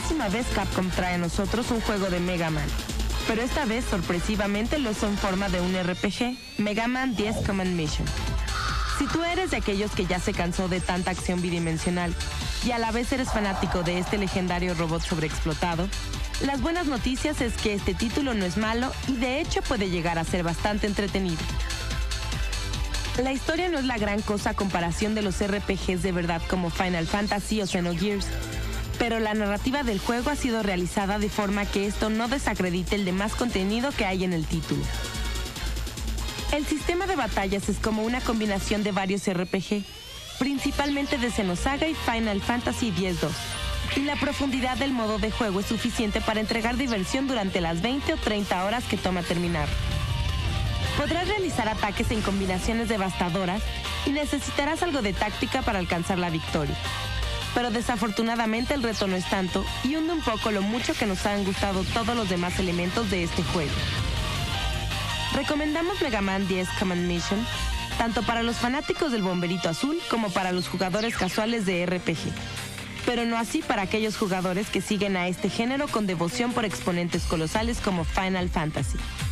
enésima vez Capcom trae a nosotros un juego de Mega Man. Pero esta vez, sorpresivamente, lo hizo en forma de un RPG, Mega Man 10 Command Mission. Si tú eres de aquellos que ya se cansó de tanta acción bidimensional y a la vez eres fanático de este legendario robot sobreexplotado, las buenas noticias es que este título no es malo y de hecho puede llegar a ser bastante entretenido. La historia no es la gran cosa a comparación de los RPGs de verdad como Final Fantasy o Xenogears, pero la narrativa del juego ha sido realizada de forma que esto no desacredite el demás contenido que hay en el título. El sistema de batallas es como una combinación de varios RPG, principalmente de Xenosaga y Final Fantasy X-2, y la profundidad del modo de juego es suficiente para entregar diversión durante las 20 o 30 horas que toma terminar. Podrás realizar ataques en combinaciones devastadoras y necesitarás algo de táctica para alcanzar la victoria. Pero desafortunadamente el reto no es tanto y hunde un poco lo mucho que nos han gustado todos los demás elementos de este juego. Recomendamos Mega Man 10 Command Mission, tanto para los fanáticos del bomberito azul como para los jugadores casuales de RPG. Pero no así para aquellos jugadores que siguen a este género con devoción por exponentes colosales como Final Fantasy.